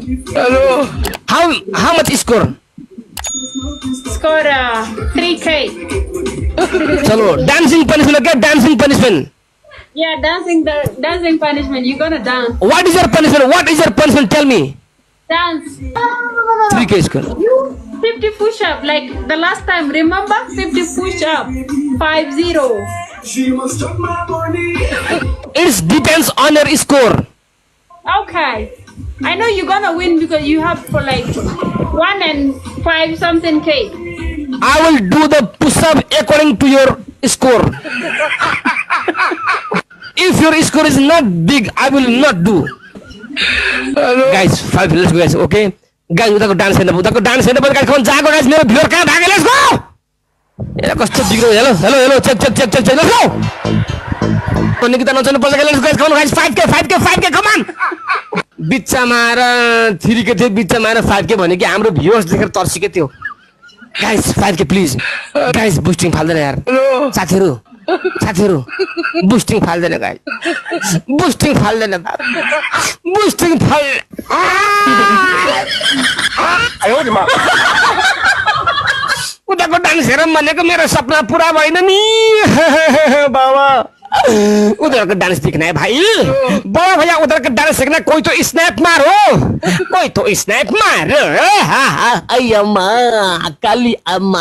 Hello. How much score? Score 3K. चलो dancing punishment okay? Dancing punishment. Yeah, dancing punishment. You're gonna dance. What is your punishment? What is your punishment? Tell me. Dance. 3K score. 50 push-up like the last time. Remember? 50 push-up. 50. It depends on your score. Okay. I know you're gonna win because you have for like 1 and 5 something K. I will do the push-up according to your score. If your score is not big, I will not do. Guys, 5, let's go guys, okay? Guys, उताको dance हेर्नु guys, come on, जागो guys, मेरो viewer कहाँ भागे, let's go! हेर कस्तो बिग्रो, hello, check, let's go! Nikita नचाउनु पर्छ guys, come on guys, 5K, come on! बिच्चामा आएर 3K थियो, बिच्चामा आएर 5K भने कि हाम्रो भ्युअर्स देखेर तर्सिके थियो। Guys, 5K please. Guys, boosting फाल्दैन यार। साथीहरु, boosting फाल्दैन guys. Boosting फाल्दैन। आयो नि मा। उताको डान्स हेरौँ भनेको मेरो सपना पूरा भएन नि बाबा। उधर का डांस दिखना है भाई, बड़ा भैया उधर का डांस सीखना। कोई तो स्नैप मारो, आई अम्मा, काली अम्मा।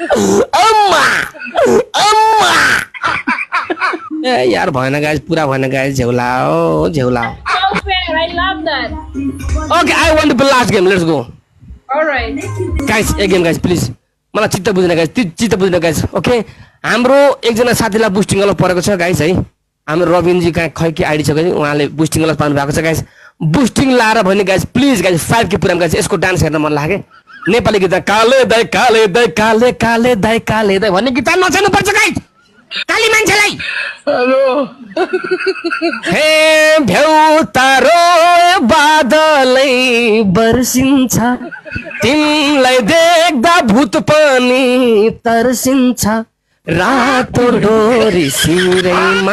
यार भएन गाइस, पूरा भएन गाइस, झेउलाओ। So fair, I love that. Okay, I want the last game, let's go. Alright. Guys, a game guys, please. मलाई चित्त बुझ्दैन गाइस, ओके? हाम्रो एकजना साथीलाई बुस्टिङ गलत परेको छ गाइस है। हाम्रो रबिन जी कहाँ खै के आइडी छ गाइस, उहाँले बुस्टिङ गलत पाउनु भएको छ गाइस। बुस्टिङ लाएर भने गाइस प्लिज गाइस 5K पुराम गाइस, यसको डान्स हेर्न मन लाग्यो। नेपाली गीत काले दाइ भन्ने गीत नचाउनु पर्छ गाइस, काली मान्छेलाई। हेलो। हे भ्यौ तारो बादलै बर्सिन्छ, तिमीलाई देख्दा भूत पनि तर्सिन्छ, रातो डोरी सिरैमा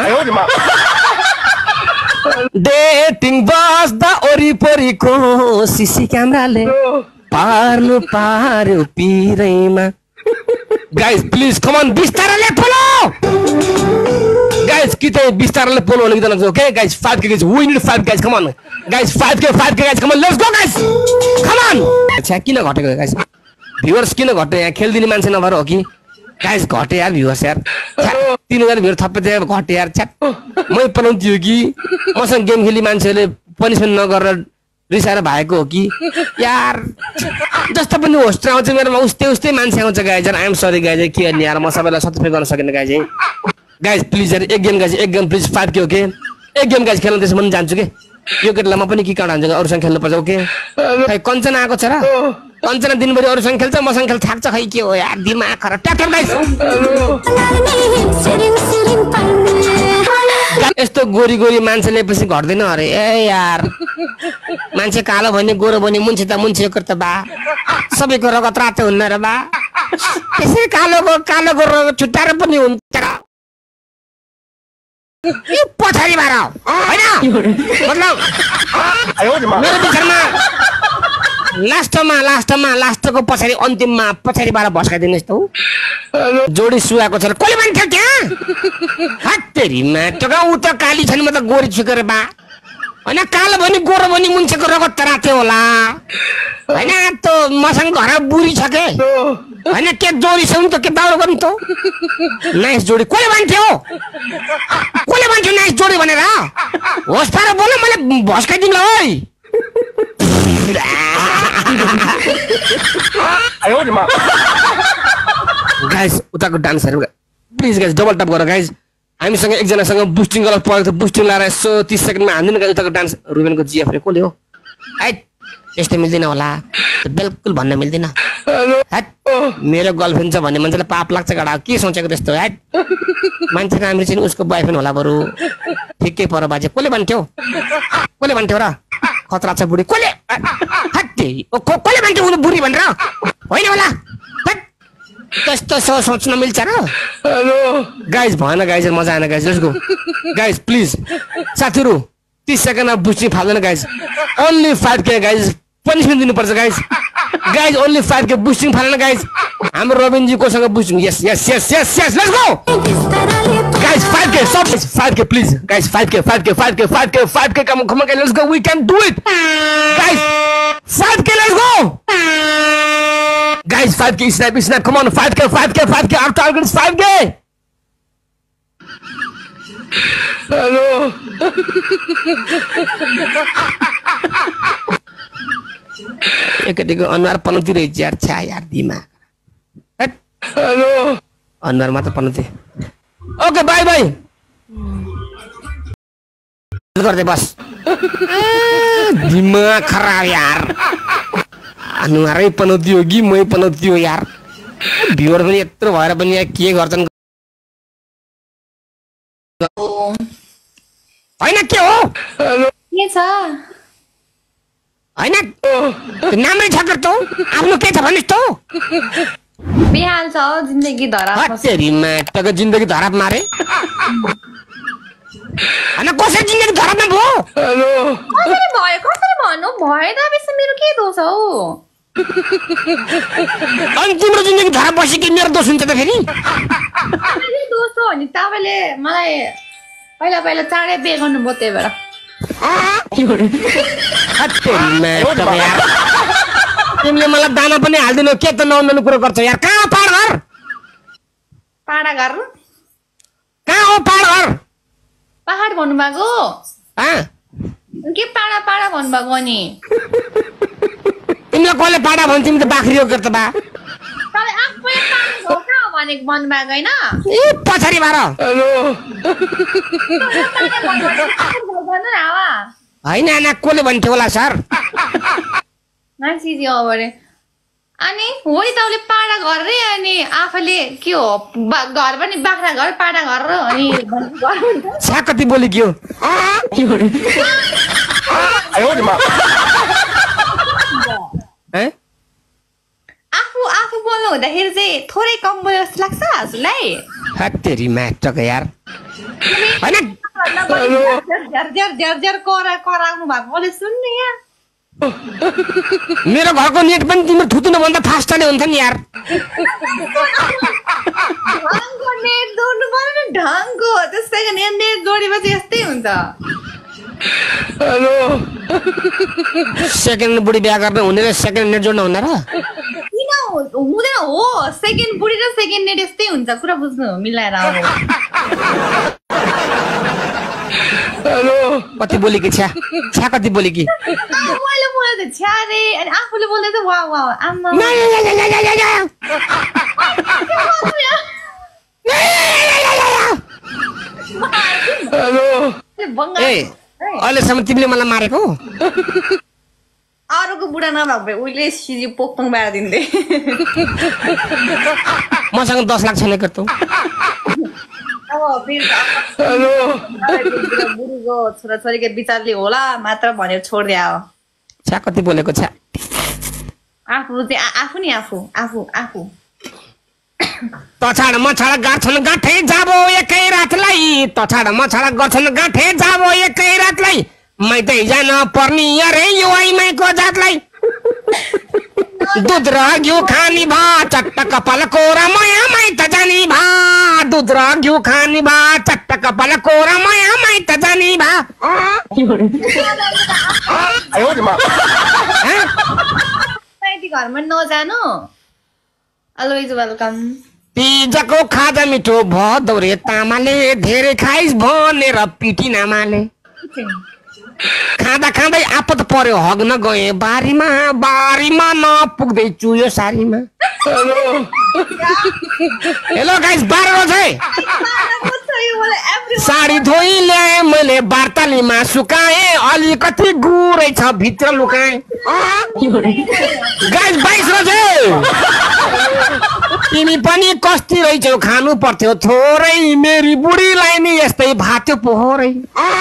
डेटिङ बस्दा वरिपरिको सिसी क्यामेराले पार्यो पिरैमा। गाइस प्लिज कम अन, बिस्तारले पोलो गाइस, कि त बिस्तारले पोलो भने गीत नचाउँछ, okay guys? 5K guys, we need 5 guys, come on guys, 5K guys, come on, let's go guys, come on. अच्छा किन घटेको गाइस? भ्युअर्स किन घट्यो? यहाँ खेल्दिने मान्छे नभएर हो कि गाइस? घटे यार भ्युअर्स यार, 3000 भ्युअर थप्पे थियो, घटे यार। छ्याप मै पलाउँथ्यो कि मसँग गेम खेली मान्छेले पनिसमेन्ट नगरेर रिसाएर भएको हो कि यार? जस्तो पनि होस्ट आउँछ मेरोमा उस्तै मान्छे आउँछ guys. I am sorry guys, के गर्ने यार, म सबैलाई सटिस्फाई गर्न सकिनँ गाइस है। गाइस प्लिज यार एक गेम प्लिज 5K, ओके? एक गेम गाइस खेल्न, त्यसमा पनि जान्छु के? यो केटालाई म पनि कि काउन्ट हान्छु, अरूसँग खेल्नु पर्छ, ओके? खै कञ्चना आएको छ र? कञ्चना दिनभरि अरूसँग खेल्छ, मसँग खेल्छ, थाक्छ, खै के हो यार, दिमाग खराब। Tap guys. यस्तो गोरी मान्छेले पछि घट्दैन अरे। ए यार मान्छे कालो भने गोरो भने मुन्छे त बा, सबैको रगत रातो हुन्न र बा, त्यसै कालो गोरो छुट्टाएर पनि हुन्छ र। पछाडि बार हैन, मतलब मेरो विचारमा लास्टको पछाडि अन्तिममा पछाडि बार भस्काइदिनुहोस् त। जोडी सुहाएको छ, कसले भन्थ्यो त्यहाँ? हत्तेरी माटोका, उ त काली छैन, म त गोरी छुकेर बा हैन। कालो भने गोरो भने मुन्छेको रगत त रातो होला हैन। त मसँग घर बुढी छ के हैन, के जोडी छ त के दाउरो गर्नु त? नाइस जोडी कसले भन्थ्यो नाइस जोडी भनेर? होस् पार बोल, मैले भस्काइदिउँला है। आयो नि मा। गाइस उताको डान्स हेरौँ प्लिज गाइस, डबल टप गर गाइस। हामीसँग एकजनासँग बुस्टिङ गलत परेको थियो, बुस्टिङ लाएर यसो 30 सेकेन्डमा हान्दिनु गाइस उताको डान्स। रुबेनको जिएफ रे कसले हो? हाइट यस्तो मिल्दैन होला, बिल्कुल भन्न मिल्दैन। हाइट मेरो गर्लफ्रेन्ड छ भन्ने मान्छेलाई पाप लाग्छ गडा, के सोचेको त्यस्तो? हाइट मान्छे राम्रो चाहिँ उसको बोयफ्रेन्ड होला बरु, ठिकै पर बाजे। कसले भन्थ्यो र खतरा छ बुढी? कसले कसले भन्थ्यो उनी बुढी भनेर? होइन होला, त्यस्तो सोच्न मिल्छ र? गाइस भएन गाइस, मजा आएन guys, let's go guys please. साथीहरु 30 सेकेन्डमा बुस्टिङ फाल्दैन guys, only 5K guys, punishment दिनुपर्छ guys guys only 5K boosting फालेन गाइज हाम्रो रबिन जी कोसँग boosting yes yes yes yes yes let's go guys 5K सब 5K please guys 5K come on guys let's go we can do it guys 5K let's go guys 5K snap come on 5K our target is 5K hello एकटिको अनुहार पनौती रहेछ यार छा यार दिमाग hello अनुहार मात्र पनौती ओके बाई बाई गर्दै बस दिमाग खराब यार अनुहारै पनौती हो कि मै पनौती हो यार भ्युअर पनि यत्रो भएर पनि यहाँ के गर्छन् हैन के हो के छ हैन नामै छ त आफ्नो के छ भनिस् त बिहान छ जिन्दगी धराप तेरी माटको जिन्दगी धराप मारे हैन कसरी जिन्दगी धरापमा भयो हेलो कसरी भन्नु भयो त बेसी मेरो के दोष हो अनि तिम्रो जिन्दगी धराप बसी कि मेरो दोष हुन्छ त फेरि मेरो दोष हो नि तपाईले मलाई पहिला चाँडै बिहे गर्नुभयो त्यही भएर तिमीले मलाई दाना पनि हाल्दिनौ के त नहुनु कुरो गर्छ यार कहाँ पाड घर पाडा घर कहाँ हो पाड घर पहाड भन्नुभएको हाँ के पाडा भन्नुभएको अनि तिमीलाई कसले पाडा भन्छ तिमी त बाख्री हो गर्छ बा तपाईँ आफै पाडा घर कहाँ भनेको भन्नुभएको होइन ए पछाडि बार हेलो भन्नु न हावा होइन होइन कसले भन्थ्यो होला सर मान्छे हो अरे अनि हो नि तपाईँले पाडा घर रे अनि आफैले के हो घर पनि बाख्रा घर पाडा घर र अनि छ्या कति बोली के हो आफू बोल्नु हुँदाखेरि चाहिँ थोरै कम बोले जस्तो लाग्छ हजुरलाई तेरी माटको यार होइन कराउनु भएको मैले सुन्ने यहाँ मेरो घरको नेट पनि तिम्रो थुत्नु भन्दा फास्ट नै हुन्छ नि यार ढङ्गको नेट जोड्नु पर्यो नि ढङ्गको त्यस्तै नेट जोडेपछि यस्तै हुन्छ हेलो सेकेन्ड बुढी बिहा गर्न हुने र सेकेन्ड नेट जोड्न हुने र किन हुँदैन हो सेकेन्ड बुढी र सेकेन्ड नेट यस्तै हुन्छ कुरा बुझ्नु मिलाएर अब हेलो कति बोली कि छ्या कति बोली कि मैले बोले त छ्या रे अनि आफूले बोल्दै त वा वा आम्मा हेलो ए अहिलेसम्म तिमीले मलाई मारेको अरूको बुढा नभएको भए उहिले सिजी पोकपोङ बाँड दिन्थे मसँग 10 लाख छैन गर्छौ अब हेलो बुढीको छोराछोरीको विचारले होला मात्र भनेर छोडिदिया हो छ्या कति बोलेको छ्या आफू चाहिँ आफू नि आफू तछाड मछाड गर्छन् गाठे जाबो एकै रातलाई तछाड मछाड गर्छन् गाठे जाबो एकै रातलाई मैतै जान पर्ने अरे यो आइमाईको जातलाई दूध र घिउ खानी भा चट्ट कपाल कोरा माया माइत जानी भा दूध र घिउ खानी भा चट्ट कपाल कोरा माया माइत जानी भा घरमा नजानु अलवेज वेलकम पिज्जाको खाजा मिठो भदौरे तामाले धेरै खाइस भनेर पिटी नामाले खाँदा खाँदै आपत पर्यो हग्न गए बारीमा नपुग्दै चुयो सारीमा हेलो गाइस 12 बजे साडी धोइ ल्याए मैले बार्तालीमा सुकाए अलिकति गुरै छ भित्र लुकाए गाइस 22 बजे तिमी पनि कस्ती रहेछौ खानु पर्थ्यो थोरै मेरी बुढीलाई नि यस्तै भात्यो पोहोरै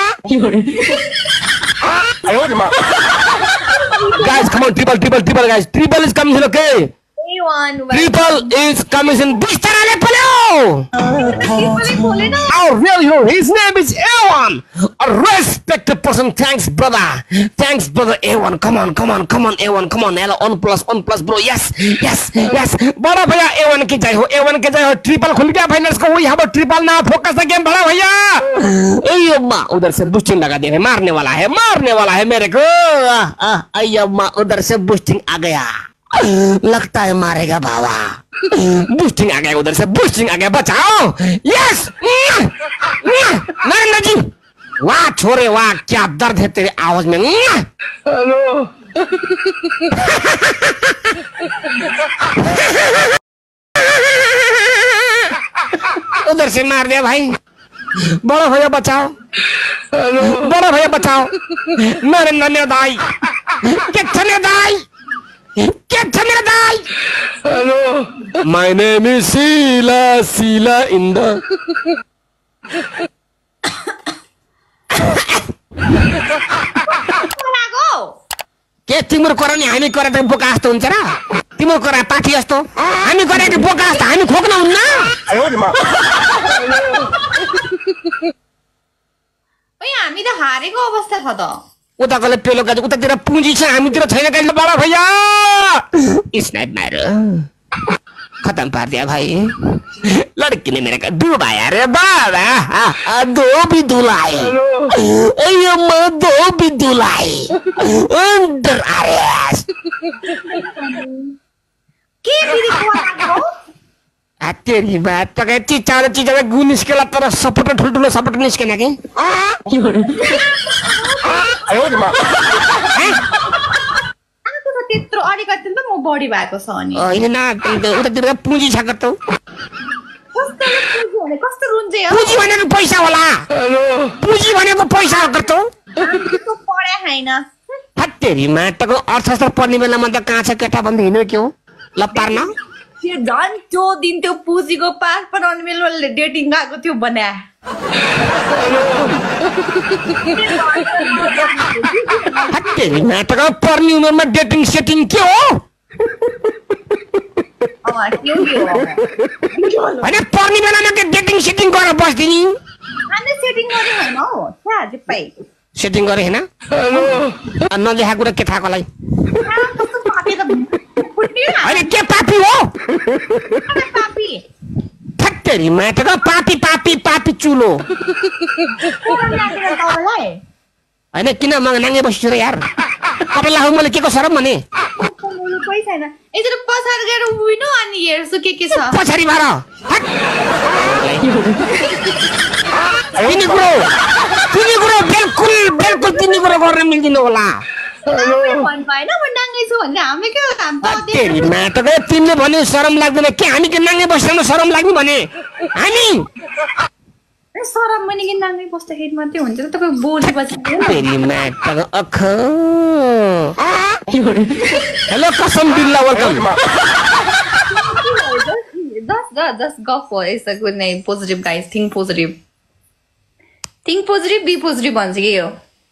Guys, come on, triple, guys. Triple is coming in, okay? Triple is coming in. Bistarale palo! Our real hero, his name is A1. A respected person. Thanks, brother. Thanks, brother A1. Come on, A1. Come on. Hello, on plus, bro. Yes. बड़ा भैया A1 की जय हो. Triple खुल गया finals को. We have a triple now. Focus the game बड़ा भैया. अय्यम्मा उधर से boosting लगा दे रहे. मारने वाला है मेरे को. अय्यम्मा उधर से बूस्टिंग आ गया. लगता है मारेगा बाबा. बूस्टिंग आ गया उधर से. बचाओ. यस नरेंद्र जी. वाह छोरे वाह, क्या दर्द है तेरे आवाज में. हेलो उधर से मार दिया भाई. बड़ा भैया बचाओ. नरेंद्र ने दाई. कितने दाई. Hello My name is Sheila in the. के तिम्रो कुरा नि हामी कुरा त बोका जस्तो हुन्छ र. तिम्रो कुरा पाठी जस्तो. हामी कुरा कि बोका जस्तो. हामी खोक्न हुन्न. हामी त हारेको अवस्था छ त. उताकोले पेलो गाज. उतातिर पुँजी छ, हामीतिर छैन. कहिले बडा भैया स्नाइप मारो. खत्म पार दिया भाई. लड़की ने मेरे का डुबाया रे बाबा. दो भी धुलाई. दो भी धुलाई. Under arrest. के फेरि को तेरी बात त के चिचा गुण निस्केला तर सपोर्ट ठुल्ठुलो सपोर्ट निस्केन के. त्यत्रो अलिकति त म बढी भएको छ अनि. हैन न उतातिर पुँजी छ कस्तो. कस्तो रुन्जे हो. पुँजी भनेको पैसा होला. पुँजी भनेको पैसा हो कस्तो. पढे हैन. तेरी माटको अर्थशास्त्र पढ्ने बेलामा त कहाँ छ केटा भन्दै हिँड्यो के हो. ल पार्न. त्यो झन् त्यो दिन त्यो पुँजीको पास बनाउने बेला डेटिङ गएको थियो बना. तेरी माटको पढ्ने उमेरमा डेटिङ सेटिङ के हो. होइन पढ्ने बेलामा के डेटिङ सेटिङ गरेर बस्दिनी. सेटिङ गरे होइन. नदेखा कुरा के थाहा कसलाई. होइन के पापी हो. तेरी माटको पापी चुलो. होइन किन नाङ्गे बस्छु र यार. तपाईँलाई मैले के को सरम भने. पछाडि गएर उभिनु अनि हेर्छु के छ पछाडि मार. तिनी कुरो बिल्कुल तिनी कुरो गर्न मिल्दैन होला. तेरी माटको तिमीले भने शरम लाग्दैन के. हामी के नाङ्गे बस्दैन शरम लाग्ने भने. हामी सरम पनि कि नाङ्गे बस्दाखेरि मात्रै हुन्छ त. तपाईँ बोलेपछि तेरी माटको अख. हेलो कसम बिल्ला welcome. Just go for it. It's a good name. Positive guys. Think positive. Be positive भन्छ के हो.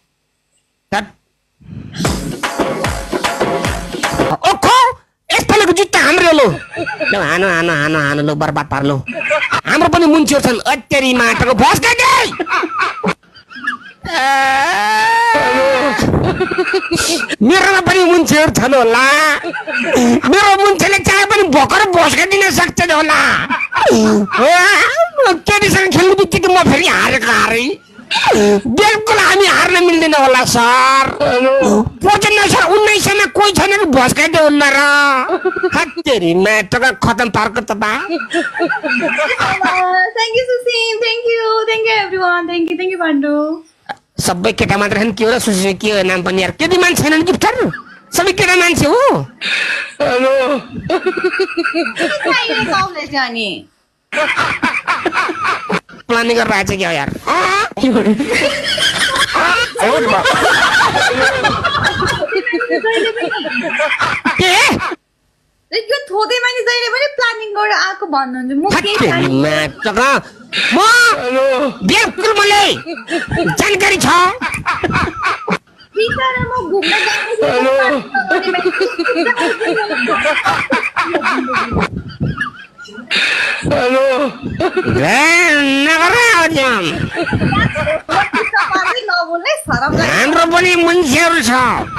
ओखो यस्तोले जुत्ता हाम्रो लो. हानो लो बर्बाद पार्लो. हाम्रो पनि मुन्चीहरु छन्. अत्तेरी माटको भस गए. मेरोमा पनि मुन्चीहरु छन् होला. मेरो मुन्चीले चाहे पनि भोकर भस्का दिन सक्छ होला. केटीसँग खेल्नु बित्तिकै म फेरि हारे. बिल्कुल हामी हार्न मिल्दैन होला सर. पोजन सर 1900 मा कोही छैन कि भस्काइदियो हुन्न र. तेरी माटको खतम पार्को त बा. Thank you Susim. Thank you everyone. Thank you Pandu. सबै केटा मात्र हैन. के हो र सुसी के हो नाम पनि यार. केटी मान्छे छैनन् गिफ्टर. सबै केटा मान्छे हो. हेलो प्लानिङ गरेर आएछ क्या यार. के यो थोदै मानि जहिले पनि प्लानिङ गरेर आको भन्नुहुन्छ. म बिल्कुल मलाई जानकारी छ. बिचारा म घुम्न हेलो नगर आउजम नबोल्ने शरम लाग्छ हाम्रो पनि मान्छेहरू छ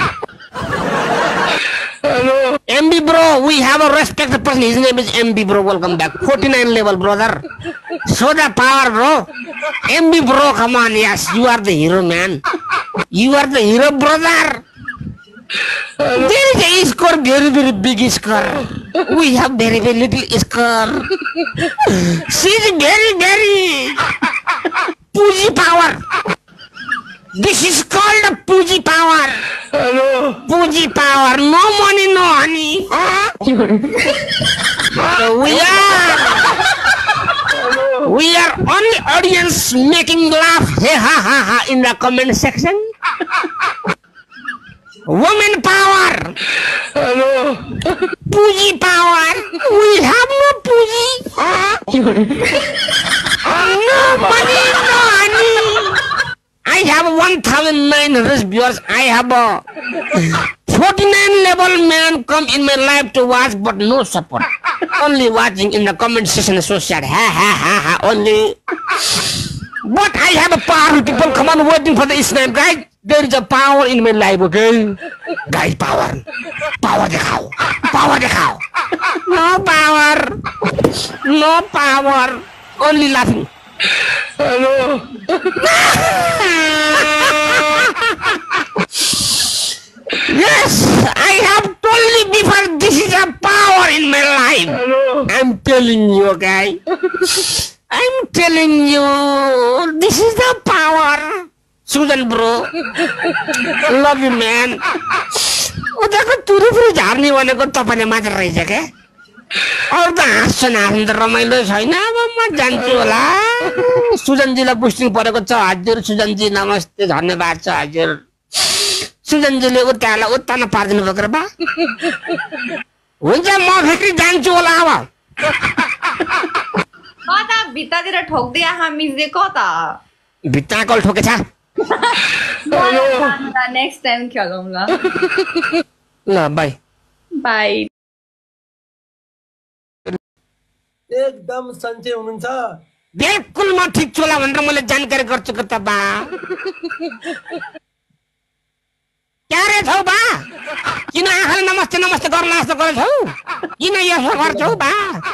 hello MB bro, we have a respected person. His name is MB bro. Welcome back. 49 level, brother. Show the power, bro. MB bro, come on. Yes, you are the hero, man. You are the hero, brother. There is a score, very, very big score. We have very, very little score. She's very, very Puji power. This is called a Puji power. Hello Puji power, no money, no honey. So we are only audience making laugh, hey ha ha ha, in the comment section. Woman power, hello Puji power. We have no Puji. No money, no honey. I have 1,900 viewers. I have a 49 level man come in my life to watch, but no support. Only watching in the comment section. So sad. Ha ha ha ha. Only. But I have a power. People come on waiting for the snipe, guys. There is a power in my life, okay? Guys, power. Power dikhao. Power dikhao. No power. No power. Only laughing. Hello Yes, I have told you before, this is a power in my life. Hello I'm telling you, okay? I'm telling you, this is the power. Susan bro, love you man. उताको तुरुफुरु झार्ने भनेको तपाईले मात्र रहेछ के? अरु त हाँस्छन् हाँस्नु त रमाइलो छैन। अब म जान्छु होला। सुजनजीलाई बुस्टिङ परेको छ हजुर। सुजनजी नमस्ते, धन्यवाद छ हजुर। सुजनजीले उतालाई उत्तान पार्दिनु भएको र बा? हुन्छ म फेरि जान्छु होला अब। कता भित्तातिर ठोक्दै आहा मिल्दै कता भित्ता कल ठोकेछ। नेक्स्ट टाइम खेलौँ ल ल बाई बाई। एकदम सन्चै हुनुहुन्छ? बिल्कुल म ठिक छु होला भनेर मैले जानकारी गर्छु त बा। क्या रे छौ बा? किन आँखाले नमस्ते नमस्ते गर्न जस्तो गरेछौ? किन यसो गर्छौ बा?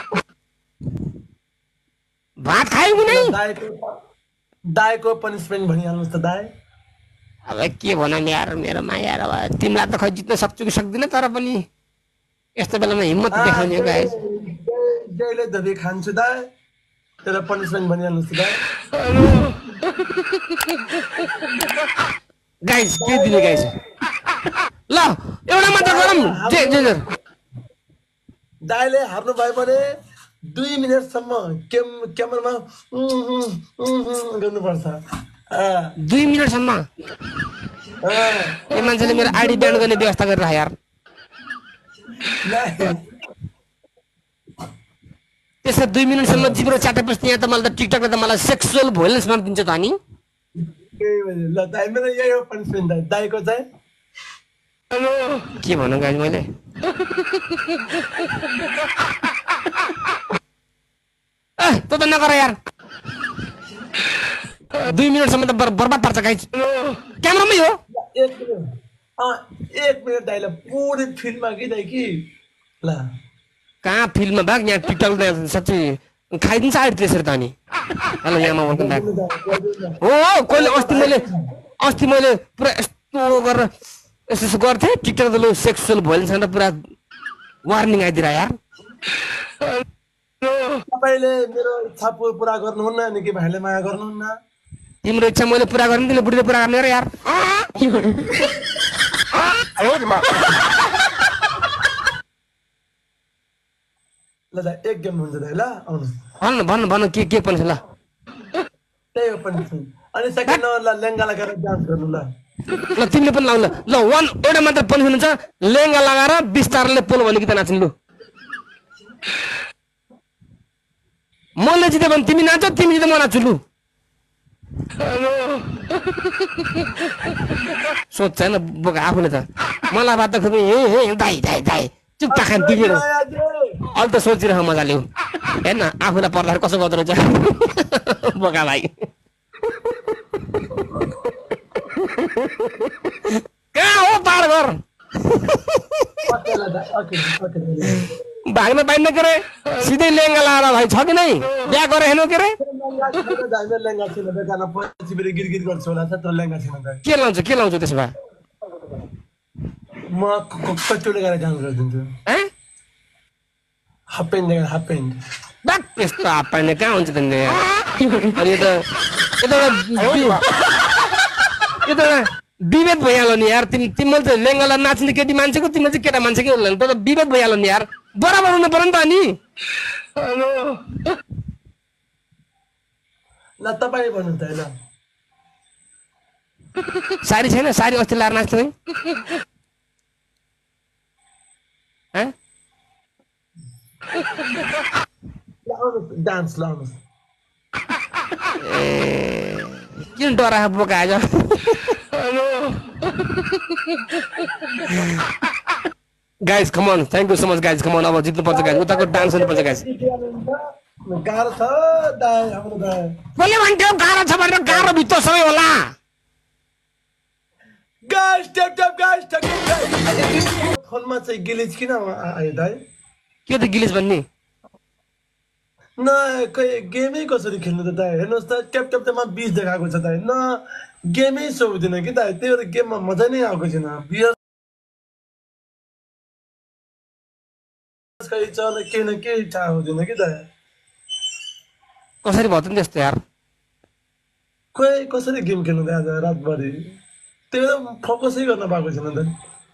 भात खायौ कि नै? दाइको पनिसमेन्ट भनिहाल्नुहोस् त दाइ। अब के भनौँ यार, मेरोमा यार अब तिमीलाई त खै जित्न सक्छु कि सक्दिनँ, तर पनि यस्तो बेलामा हिम्मत देखाउने गाइस। जहिले धबी खान्छु दाइ, तेरो पनिसमेन्ट भनिहाल्नुहोस् त दाइ। गाइस के दिने गाइस? ल एउटा मात्र गरौँ। जे दाइले हार्नु भयो भने 2 मिनेटसम्म क्यामेरामा गर्नुपर्छ। 2 मिनेटसम्म यो मान्छेले मेरो आइडी ब्यान गर्ने व्यवस्था गरेर यार। त्यसै 2 मिनेटसम्म जिब्रो चाटेपछि यहाँ त मलाई त टिकटकले त मलाई सेक्सुअल भोइलेन्स गर्न दिन्छ त अनि। ल दाइ मेरो यही हो पनिसमेन्ट दाइ। दाइको चाहिँ हेलो के भनौँ गाइस मैले? त नगर यार। 2 मिनेटसम्म त बर्बाद पार्छ गाइस। क्यामेरामै हो। 1 मिनट दाइलाई पुरै फिल्ममा कि दाइ कि ल कहाँ फिल्ममा भाग, यहाँ टिकटकले साँच्चै खाइदिन्छ आइडी त्यसरी त अनि। हेलो यहाँमा वेलकम ब्याक। हो कहिले अस्ति मैले पुरा यस्तो गरेर यस्तो गर्थेँ टिकटक त लो सेक्सुअल भोइलेन्स भनेर पुरा वार्निङ आइदिएर यार। तपाईँले मेरो इच्छा पुरा गर्नुहुन्न अनि के भाइले माया गर्नुहुन्न? तिम्रो इच्छा मैले पुरा गर्ने, तिमीले बुढीले पुरा गर्ने र यार। ल दाइ एक गेम हुन्छ दाइ। ल आउनु भन्न के पनि छ ल। त्यही हो पनिसमेन्ट। अनि सेकेन्ड नम्बरलाई लेङ्गा लगाएर डान्स गर्नु ल। ल तिमीले पनि लाउनु ल। एउटा मात्र पनि हुनुहुन्छ, लेङ्गा लगाएर बिस्तारले पोलो भन्ने गीत नाच्नु लु। मैले जित्यो भने तिमी नाच, तिमी जित्यो म नाच्छु लु। सोध्छ होइन बोका आफूले त। मलाई बात दाइ चुप ताख अहिले त सोचिरह मजाले हो। हेर्न आफूलाई पर्दाखेरि कसो गर्दो रहेछ बोका भाइ कहाँ हो पार घर भाग्न पाइन्न के रे सिधै लेङ्गा लाएर भाइ छ कि नै बिहा गरेर हेर्नु के रे के लाउँछु त्यसो भए म कतिवटा गरेर काम गरिदिन्छु हाफ प्यान्ट बाक त्यस्तो हाफ प्यान्ट कहाँ हुन्छ त अनि यो त विभेद भइहाल्यो नि यार तिमीले त लेङ्गालाई नाच्ने केटी मान्छेको तिमीले चाहिँ केटा मान्छे के त विभेद भइहाल्यो नि यार बराबर हुनु पर्यो नि त अनि ल तपाईँ भन्नु त होइन सारी छैन सारी अस्ति लाएर नाच्थ्यो है डान्स लाउनु किन डरा बोका आज guys come on thank you so much guys come on अब जित्नु पर्छ गाइस उताको डान्स हुनु पर्छ गाइस गाह्रो छ दाइ हाम्रो दाइ कसले भन्थ्यो गाह्रो छ भनेर गाह्रो भित्र सबै होला गाइस टप फोनमा चाहिँ गिलिज किन आयो दाइ के त गिलिज भन्ने न खै गेमै कसरी खेल्नु त दाइ हेर्नुहोस् त ट्याप म 20 देखाएको छ दाइ न गेमै सोच्दिन कि दाइ त्यही भएर गेममा मजा नै आएको छैन बियर खै चल के न के थाहा हुँदैन कि दाइ कसरी भयो त नि त्यस्तो यार खोइ कसरी गेम खेल्नु दाइ आज रातभरि त्यही भएर फोकसै गर्न पाएको छैन दाइ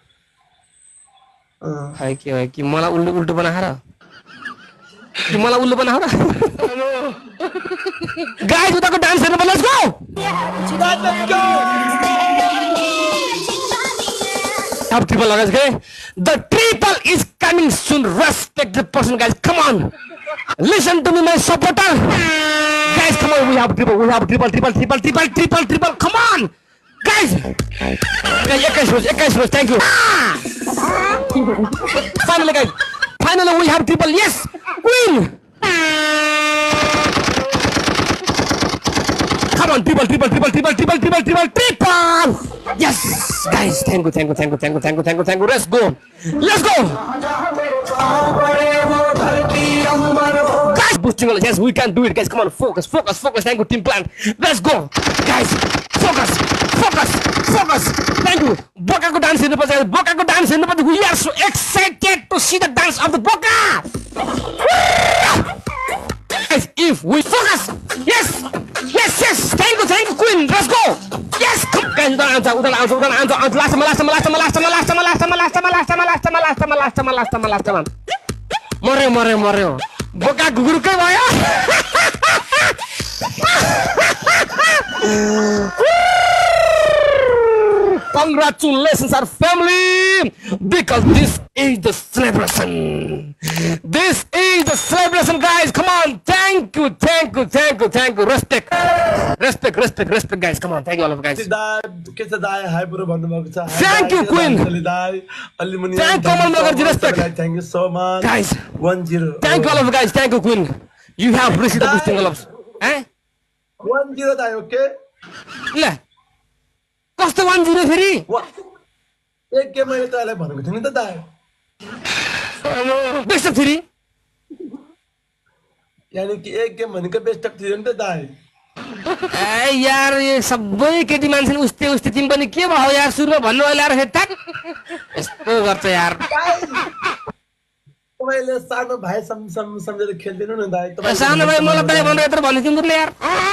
है कि मलाई उल्टो बनाएर गाइस उताको डान्स हेर्नु पर्छ लेट्स गो अब ट्रिपल लगाइस के the triple is coming soon respect the person guys come on listen to me my supporter guys come on we have triple come on guys 21 rose thank you finally guys finally we have triple yes win come on triple yes guys thank you let's go guys boosting yes we can do it guys come on focus thank you team plan let's go guys focus thank you boka ko dance हेर्नुपर्छ we are so excited to see the dance of the boka guys if we focus yes thank you queen let's go yes come guys udah langsung last Moreo boka gugur ke भयो Congratulations our family because this is the celebration guys come on thank you respect guys come on thank you all of guys thank you queen thank you respect thank you so much guys 1-0 thank you all of guys thank you queen you have received the boosting gloves 1-0 दाइ okay ल कस्तो 1-0 फेरि एक game मैले तँलाई भनेको थिएँ नि त दाइ बेस्ट अफ 3 यानी कि एक गेम भनेको बेस्ट अफ 3 नि त दाइ ए यार यो सबै केटी मान्छेले उस्ते तिमी पनि के भयो यार सुरुमा भन्नु होला र हेट्याक यस्तो गर्छ यार तपाईले सानो भाइ सम्झेर खेल्दिनु न दाइ तपाईँ सानो भाइ मलाई दाइ भनेर यत्रो भन्ने तिमीले यार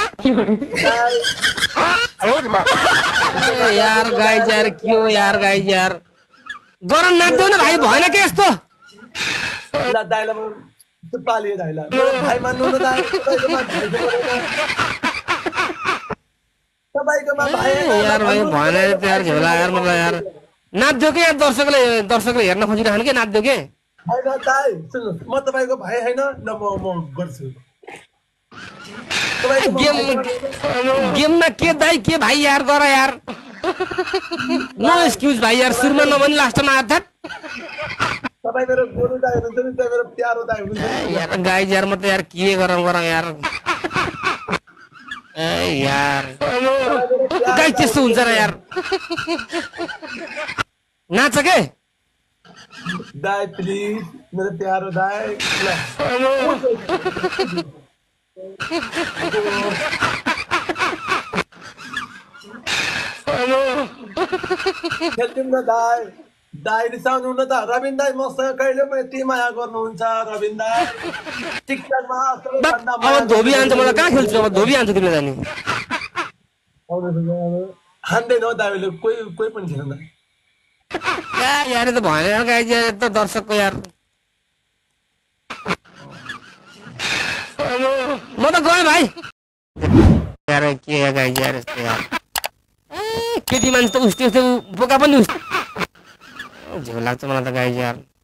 यार गाइज यार के हो यार गाइज यार गरम नाच्दैन भाइ भएन के यस्तो ल दाइलाई चुप्पालिए दाइलाई भाइ मान्नु न दाइ तपाईकोमा भाइ यार भाइ भएन यार झोला यार मलाई यार नाच्यो के यार दर्शकले हेर्न खोजिरहनु के नाच्यो के हैन दाइ सुन्नु म तपाईको भाइ हैन ल म गर्छु गेममा के दाइ के भाइ यार गर यार नो एक्सक्युज भाइ यार सुरुमा नभनी लास्टमा अर्थात् तपाईँ मेरो गोरु दाइ हुनुहुन्छ नि त्यहाँ मेरो प्यारो दाइ हुनुहुन्छ नि यार गाइज यार म त यार के गरौँ यार ए यार गाइज त्यस्तो हुन्छ र यार नाच के दाइ प्लिज मेरो प्यारो दाइ ल खेल्थ्यौँ न दाइ दाइ रिसाउनु न त रविन दाइ मसँग कहिले पनि यति माया गर्नुहुन्छ रविन दाइ टिकटकमा सबैभन्दा अब धोबी आन्छ मलाई कहाँ खेल्छु अब धोबी आन्छ तिमीलाई जाने हान्दैन हो दाइले कोही पनि छैन दाइ यार त भएन यार गाइज यार त दर्शकको यार म त गएँ भाइ यार के गाइज यार यस्तो यार केटी मान्छे त उस्तै बोका पनि उस्तै झ्याउ लाग्छ मलाई त गाइज यार